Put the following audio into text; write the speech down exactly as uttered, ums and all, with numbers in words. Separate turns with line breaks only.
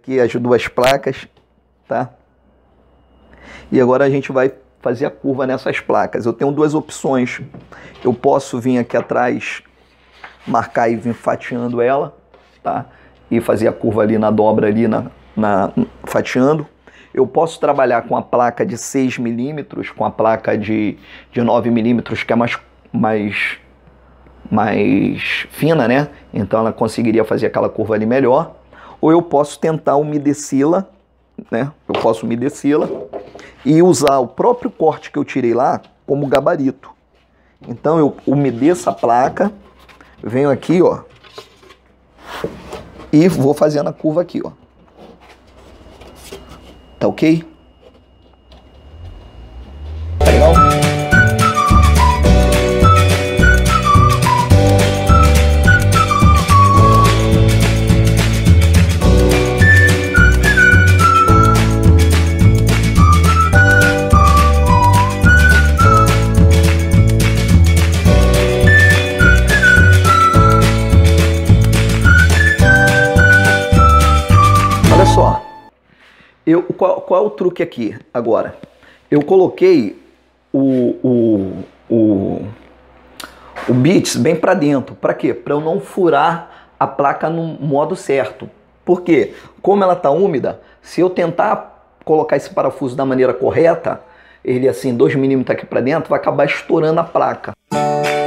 Aqui as duas placas, tá? E agora a gente vai fazer a curva nessas placas. Eu tenho duas opções. Eu posso vir aqui atrás, marcar e vir fatiando ela, tá? E fazer a curva ali na dobra, ali na, na fatiando. Eu posso trabalhar com a placa de seis milímetros, com a placa de, de nove milímetros, que é mais, mais, mais fina, né? Então ela conseguiria fazer aquela curva ali melhor. Ou eu posso tentar umedecê-la, né? Eu posso umedecê-la e usar o próprio corte que eu tirei lá como gabarito. Então eu umedeço a placa, venho aqui, ó, e vou fazendo a curva aqui, ó. Tá ok? Tá legal? Olha só. Eu, qual, qual é o truque aqui agora? Eu coloquei o, o, o, o bits bem para dentro. Para quê? Para eu não furar a placa no modo certo. Por quê? Como ela está úmida, se eu tentar colocar esse parafuso da maneira correta, ele assim, dois milímetros aqui para dentro, vai acabar estourando a placa.